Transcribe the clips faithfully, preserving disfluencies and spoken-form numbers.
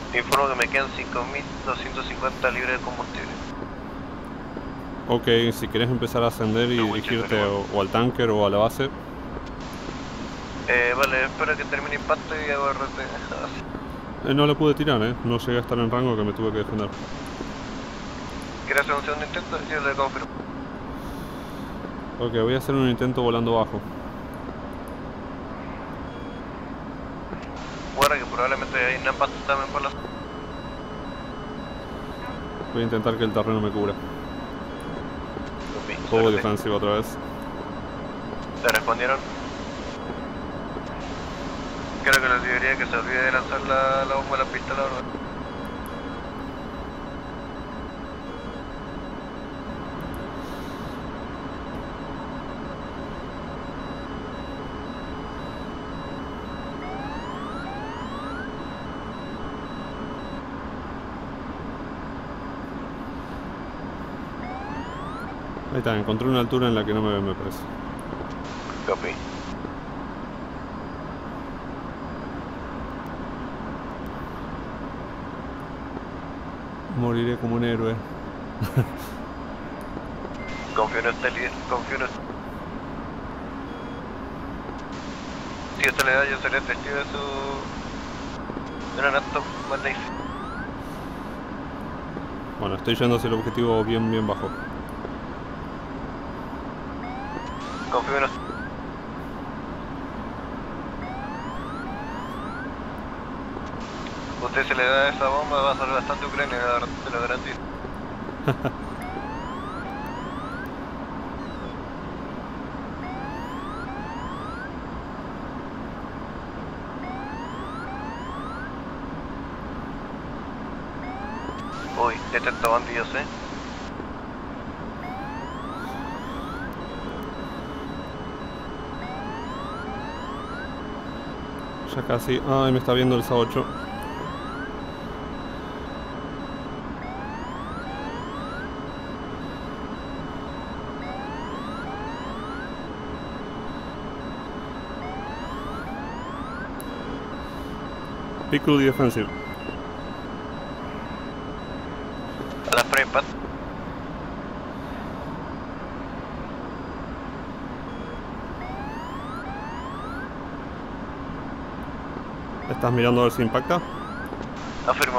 Informo que me quedan cinco mil doscientos cincuenta libres de combustible. Ok, si querés empezar a ascender y dirigirte o, o al tanker o a la base. Eh, vale, espero que termine impacto y hago R T. Eh, no lo pude tirar, eh. No llegué a estar en rango que me tuve que defender. ¿Quieres hacer un segundo intento? Yo le confirmo. Ok, voy a hacer un intento volando bajo. Guarda que probablemente hay un impacto también por la... Voy a intentar que el terreno me cubra. Juego defensivo otra vez. ¿Te respondieron? Creo que les diría que se olvide de lanzar la, la bomba a la pistola, ¿verdad? Ahí está, encontré una altura en la que no me ven, me parece. Copy. Moriré como un héroe. Confío en usted, líder. Confío en usted. Si usted le da, yo seré testigo de su... de un acto magnífico. Bueno, estoy yendo hacia el objetivo bien, bien bajo. Confío en usted. Usted se le da esa bomba, va a salir bastante Ucrania, te lo garantizo. Uy, detecto bandidos, eh. Ya casi. Ay, me está viendo el S A ocho. Pickle y defensive. A la frame pad. ¿Estás mirando a ver si impacta? Afirmo.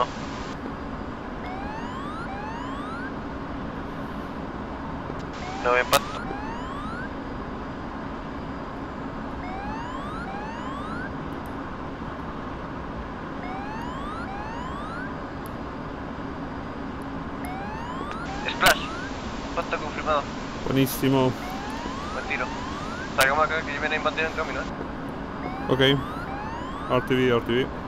No me impacto. Splash. Impacto confirmado. Buenísimo. Buen tiro. Salgamos acá que ya viene invadido en camino, eh. Ok. R T V, R T V.